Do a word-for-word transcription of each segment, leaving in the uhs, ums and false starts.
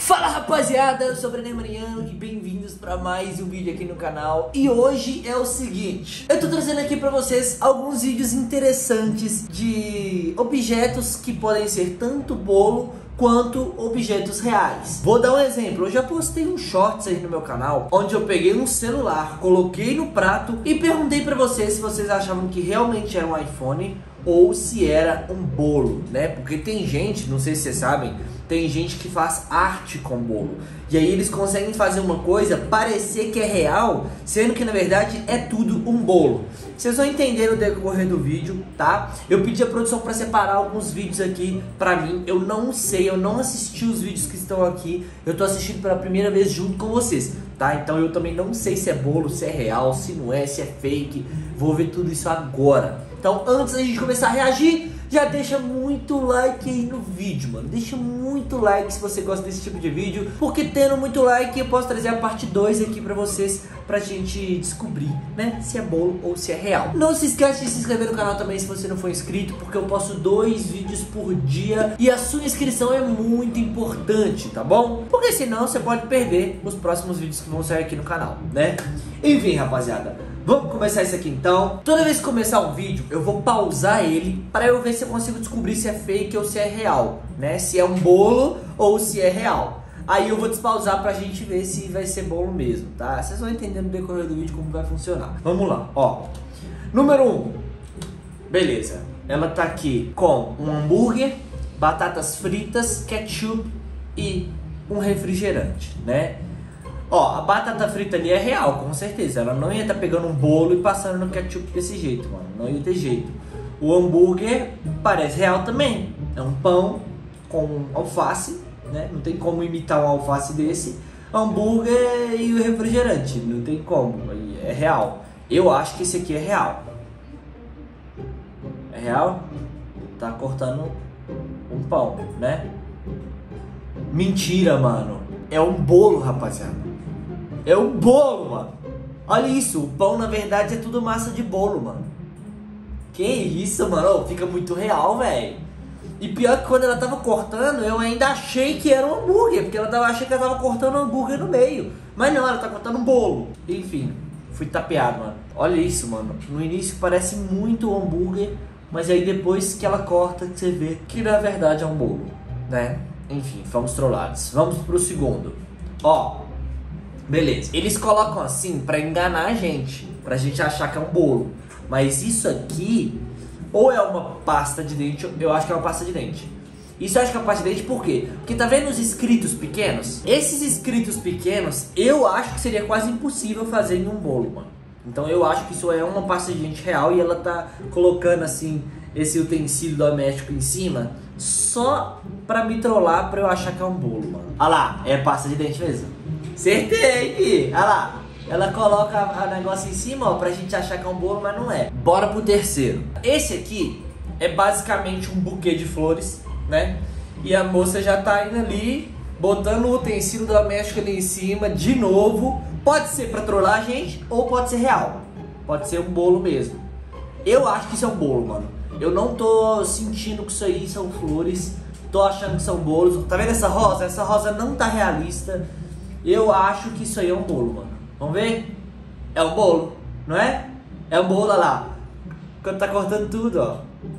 Fala rapaziada, eu sou o Brené Mariano e bem-vindos para mais um vídeo aqui no canal. E hoje é o seguinte, eu tô trazendo aqui para vocês alguns vídeos interessantes de objetos que podem ser tanto bolo quanto objetos reais. Vou dar um exemplo, eu já postei um shorts aí no meu canal, onde eu peguei um celular, coloquei no prato e perguntei para vocês se vocês achavam que realmente era um iPhone ou se era um bolo, né? Porque tem gente, não sei se vocês sabem, tem gente que faz arte com bolo. E aí eles conseguem fazer uma coisa parecer que é real, sendo que na verdade é tudo um bolo. Vocês vão entender no decorrer do vídeo, tá? Eu pedi a produção para separar alguns vídeos aqui pra mim. Eu não sei, eu não assisti os vídeos que estão aqui. Eu tô assistindo pela primeira vez junto com vocês, tá? Então eu também não sei se é bolo, se é real, se não é, se é fake. Vou ver tudo isso agora. Então antes da gente começar a reagir, já deixa muito like aí no vídeo, mano. Deixa muito like se você gosta desse tipo de vídeo, porque tendo muito like eu posso trazer a parte dois aqui pra vocês, pra gente descobrir, né, se é bolo ou se é real. Não se esquece de se inscrever no canal também se você não for inscrito, porque eu posto dois vídeos por dia e a sua inscrição é muito importante, tá bom? Porque senão você pode perder os próximos vídeos que vão sair aqui no canal, né? Enfim, rapaziada, vamos começar isso aqui então. Toda vez que começar um vídeo, eu vou pausar ele para eu ver se eu consigo descobrir se é fake ou se é real, né? Se é um bolo ou se é real. Aí eu vou despausar pra gente ver se vai ser bolo mesmo, tá? Vocês vão entender no decorrer do vídeo como vai funcionar. Vamos lá, ó. Número um. Beleza. Ela tá aqui com um hambúrguer, batatas fritas, ketchup e um refrigerante, né? Ó, a batata frita ali é real, com certeza. Ela não ia estar pegando um bolo e passando no ketchup desse jeito, mano. Não ia ter jeito. O hambúrguer parece real também. É um pão com alface, né? Não tem como imitar um alface desse. Hambúrguer e o refrigerante. Não tem como. É real. Eu acho que esse aqui é real. É real? Tá cortando um pão, né? Mentira, mano. É um bolo, rapaziada. É um bolo, mano. Olha isso, o pão na verdade é tudo massa de bolo, mano. Que isso, mano, oh, fica muito real, velho. E pior que quando ela tava cortando, eu ainda achei que era um hambúrguer, porque ela tava achando que ela tava cortando um hambúrguer no meio. Mas não, ela tá cortando um bolo. Enfim, fui tapeado, mano. Olha isso, mano. No início parece muito um hambúrguer, mas aí depois que ela corta, você vê que na verdade é um bolo, né? Enfim, fomos trollados. Vamos pro segundo. Ó, beleza. Eles colocam assim pra enganar a gente, pra gente achar que é um bolo. Mas isso aqui, ou é uma pasta de dente, eu acho que é uma pasta de dente. Isso eu acho que é uma pasta de dente por quê? Porque tá vendo os escritos pequenos? Esses escritos pequenos, eu acho que seria quase impossível fazer em um bolo, mano. Então eu acho que isso é uma pasta de dente real e ela tá colocando assim esse utensílio doméstico em cima só pra me trollar, pra eu achar que é um bolo, mano. Olha lá, é pasta de dente mesmo. Acertei! Olha lá. Ela coloca o negócio em cima, ó, pra gente achar que é um bolo, mas não é. Bora pro terceiro. Esse aqui é basicamente um buquê de flores, né? E a moça já tá indo ali, botando o utensílio doméstico ali em cima, de novo. Pode ser pra trollar a gente, ou pode ser real. Pode ser um bolo mesmo. Eu acho que isso é um bolo, mano. Eu não tô sentindo que isso aí são flores. Tô achando que são bolos. Tá vendo essa rosa? Essa rosa não tá realista. Eu acho que isso aí é um bolo, mano. Vamos ver? É um bolo, não é? É um bolo, olha lá. Quando tá cortando tudo, ó.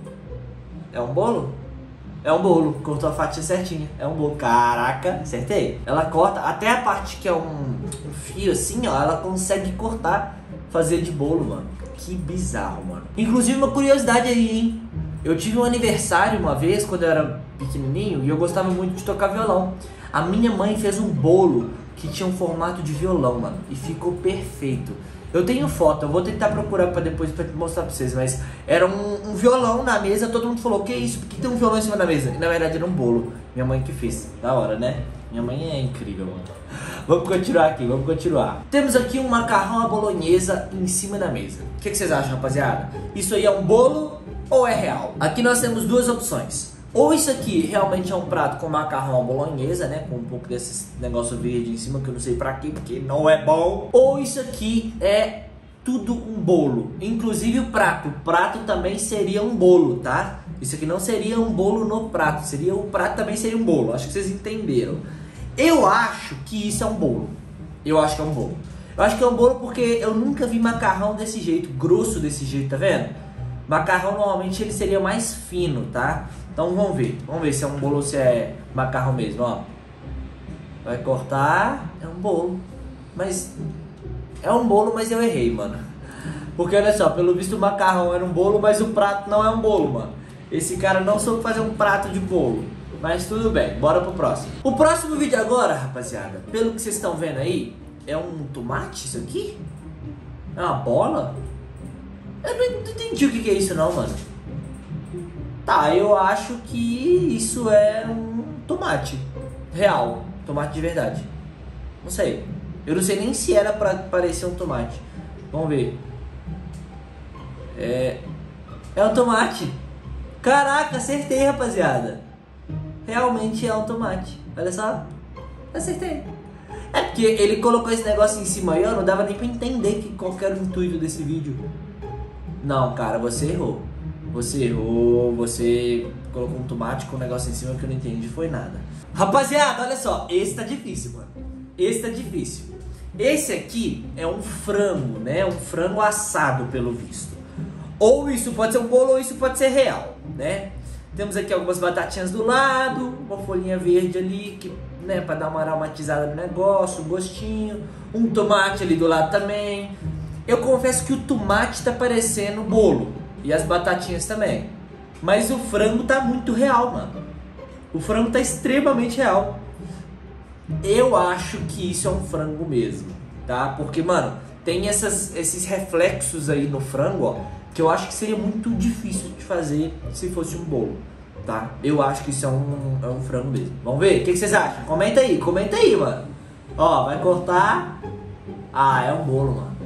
É um bolo? É um bolo. Cortou a fatia certinha. É um bolo. Caraca, acertei. Ela corta até a parte que é um, um fio assim, ó. Ela consegue cortar, fazer de bolo, mano. Que bizarro, mano. Inclusive uma curiosidade aí, hein? Eu tive um aniversário uma vez, quando eu era pequenininho, e eu gostava muito de tocar violão. A minha mãe fez um bolo que tinha um formato de violão, mano, e ficou perfeito. Eu tenho foto, eu vou tentar procurar pra depois pra mostrar pra vocês, mas era um, um violão na mesa, todo mundo falou, que isso, por que tem um violão em cima da mesa? E na verdade era um bolo, minha mãe que fez, da hora, né? Minha mãe é incrível, mano. Vamos continuar aqui, vamos continuar. Temos aqui um macarrão à bolonhesa em cima da mesa. O que, que vocês acham, rapaziada? Isso aí é um bolo ou é real? Aqui nós temos duas opções. Ou isso aqui realmente é um prato com macarrão à bolonhesa, né? Com um pouco desse negócio verde em cima, que eu não sei pra quê, porque não é bom. Ou isso aqui é tudo um bolo. Inclusive o prato. O prato também seria um bolo, tá? Isso aqui não seria um bolo no prato. Seria o prato também seria um bolo. Acho que vocês entenderam. Eu acho que isso é um bolo. Eu acho que é um bolo. Eu acho que é um bolo porque eu nunca vi macarrão desse jeito, grosso desse jeito, tá vendo? Macarrão normalmente ele seria mais fino, tá? Então vamos ver. Vamos ver se é um bolo ou se é macarrão mesmo, ó. Vai cortar, é um bolo. Mas é um bolo, mas eu errei, mano. Porque olha só, pelo visto o macarrão era um bolo, mas o prato não é um bolo, mano. Esse cara não soube fazer um prato de bolo. Mas tudo bem, bora pro próximo. O próximo vídeo agora, rapaziada, pelo que vocês estão vendo aí, é um tomate isso aqui? É uma bola? Eu não entendi o que é isso não, mano. Tá, eu acho que isso é um tomate real, tomate de verdade. Não sei. Eu não sei nem se era pra parecer um tomate. Vamos ver. É... É um tomate. Caraca, acertei, rapaziada. Realmente é um tomate. Olha só. Acertei. É porque ele colocou esse negócio em cima aí, ó, não dava nem pra entender que, qual que era o intuito desse vídeo. Não, cara, você errou. Você errou, você colocou um tomate com um negócio em cima que eu não entendi, foi nada. Rapaziada, olha só, esse tá difícil, mano. Esse tá difícil. Esse aqui é um frango, né? Um frango assado, pelo visto. Ou isso pode ser um bolo, ou isso pode ser real, né? Temos aqui algumas batatinhas do lado, uma folhinha verde ali, que, né, pra dar uma aromatizada no negócio, um gostinho. Um tomate ali do lado também. Eu confesso que o tomate tá parecendo bolo. E as batatinhas também. Mas o frango tá muito real, mano. O frango tá extremamente real. Eu acho que isso é um frango mesmo, tá? Porque, mano, tem essas, esses reflexos aí no frango, ó, que eu acho que seria muito difícil de fazer se fosse um bolo, tá? Eu acho que isso é um, é um frango mesmo. Vamos ver? O que, que vocês acham? Comenta aí, comenta aí, mano. Ó, vai cortar. Ah, é um bolo, mano.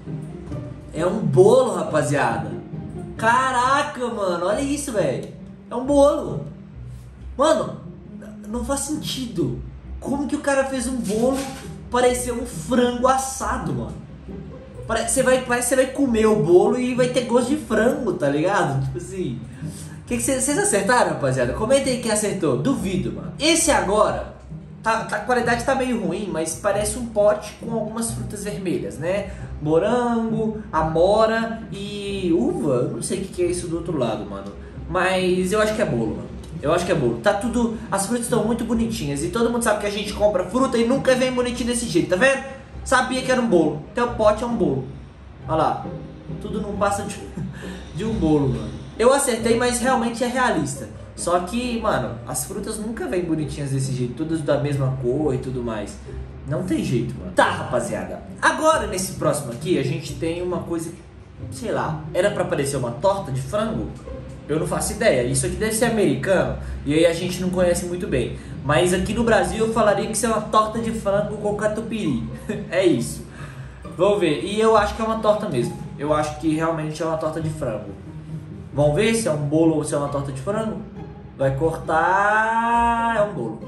É um bolo, rapaziada. Caraca, mano, olha isso, velho. É um bolo. Mano, não faz sentido. Como que o cara fez um bolo parecer um frango assado, mano? Você vai, parece que você vai comer o bolo e vai ter gosto de frango, tá ligado? Tipo assim... Que que vocês acertaram, rapaziada? Comenta aí quem acertou. Duvido, mano. Esse agora, tá, tá, a qualidade tá meio ruim, mas parece um pote com algumas frutas vermelhas, né? Morango, amora e uva. Não sei o que, que é isso do outro lado, mano. Mas eu acho que é bolo, mano. Eu acho que é bolo. Tá tudo... As frutas estão muito bonitinhas. E todo mundo sabe que a gente compra fruta e nunca vem bonitinho desse jeito, tá vendo? Sabia que era um bolo. Até o pote é um bolo. Olha lá. Tudo não passa de, de um bolo, mano. Eu acertei, mas realmente é realista. Só que, mano, as frutas nunca vêm bonitinhas desse jeito. Todas da mesma cor e tudo mais. Não tem jeito, mano. Tá, rapaziada. Agora, nesse próximo aqui, a gente tem uma coisa... Sei lá. Era pra parecer uma torta de frango? Eu não faço ideia. Isso aqui deve ser americano. E aí a gente não conhece muito bem. Mas aqui no Brasil eu falaria que isso é uma torta de frango com catupiry. É isso. Vamos ver. E eu acho que é uma torta mesmo. Eu acho que realmente é uma torta de frango. Vamos ver se é um bolo ou se é uma torta de frango? Vai cortar... É um bolo.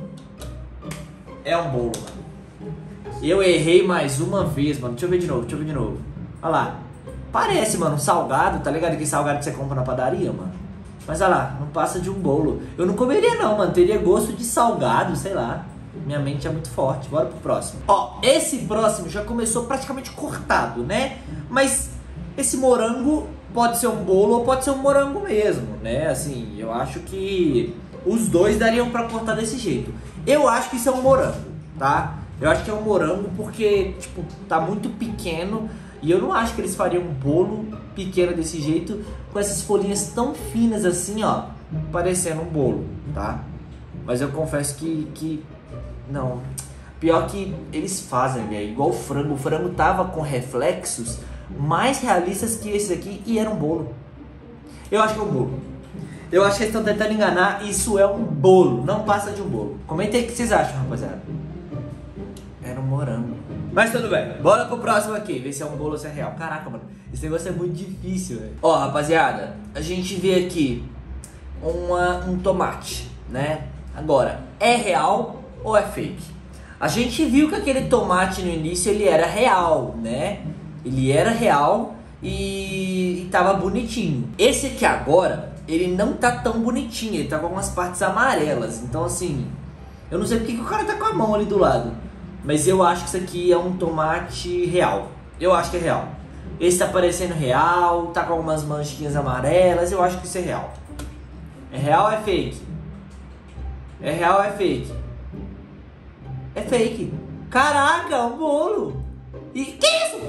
É um bolo, mano. Eu errei mais uma vez, mano. Deixa eu ver de novo, deixa eu ver de novo. Olha lá. Parece, mano, um salgado. Tá ligado? Aquele salgado que você compra na padaria, mano. Mas olha lá, não passa de um bolo. Eu não comeria não, mano. Teria gosto de salgado, sei lá. Minha mente é muito forte. Bora pro próximo. Ó, esse próximo já começou praticamente cortado, né? Mas esse morango pode ser um bolo ou pode ser um morango mesmo, né? Assim, eu acho que os dois dariam pra cortar desse jeito. Eu acho que isso é um morango, tá? Eu acho que é um morango porque, tipo, tá muito pequeno. E eu não acho que eles fariam um bolo pequeno desse jeito, com essas folhinhas tão finas assim, ó, parecendo um bolo, tá? Mas eu confesso que, que não. Pior que eles fazem, velho, igual o frango. O frango tava com reflexos mais realistas que esse aqui e era um bolo. Eu acho que é um bolo. Eu acho que eles estão tentando enganar. Isso é um bolo, não passa de um bolo. Comenta aí o que vocês acham, rapaziada. Era um morango. Mas tudo bem, bora pro próximo aqui, ver se é um bolo ou se é real. Caraca, mano, esse negócio é muito difícil, velho. Ó, rapaziada, a gente vê aqui uma, um tomate, né? Agora, é real ou é fake? A gente viu que aquele tomate no início, ele era real, né? Ele era real e, e tava bonitinho. Esse aqui agora, ele não tá tão bonitinho, ele tá com algumas partes amarelas. Então, assim, Eu não sei porque que o cara tá com a mão ali do lado. Mas eu acho que isso aqui é um tomate real. Eu acho que é real. Esse tá parecendo real, tá com algumas manchinhas amarelas. Eu acho que isso é real. É real ou é fake? É real ou é fake? É fake. Caraca, é um bolo. E que isso?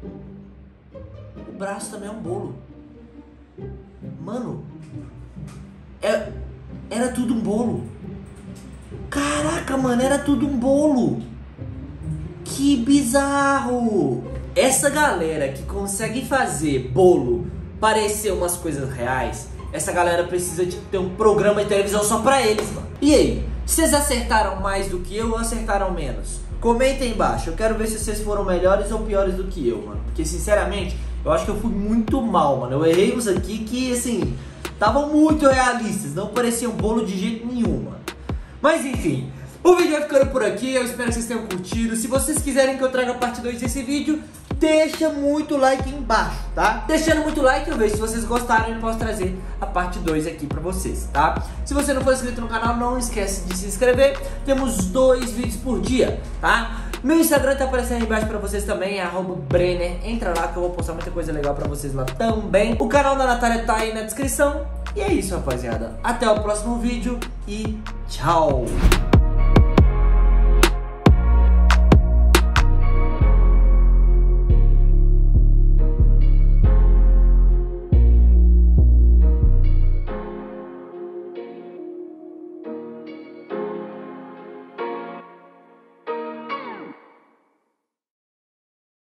O braço também é um bolo. Mano, é, era tudo um bolo. Caraca, mano, era tudo um bolo. Que bizarro. Essa galera que consegue fazer bolo parecer umas coisas reais, essa galera precisa de ter um programa de televisão só pra eles, mano. E aí, vocês acertaram mais do que eu ou acertaram menos? Comentem aí embaixo, eu quero ver se vocês foram melhores ou piores do que eu, mano. Porque sinceramente, eu acho que eu fui muito mal, mano. Eu errei uns aqui que, assim, estavam muito realistas, não pareciam bolo de jeito nenhum, mano. Mas enfim, o vídeo vai ficando por aqui, eu espero que vocês tenham curtido. Se vocês quiserem que eu traga a parte dois desse vídeo, deixa muito like aí embaixo, tá? Deixando muito like, eu vejo se vocês gostaram e posso trazer a parte dois aqui pra vocês, tá? Se você não for inscrito no canal, não esquece de se inscrever. Temos dois vídeos por dia, tá? Meu Instagram tá aparecendo aí embaixo pra vocês também, é arroba Brenner. Entra lá que eu vou postar muita coisa legal pra vocês lá também. O canal da Natália tá aí na descrição. E é isso, rapaziada. Até o próximo vídeo e tchau!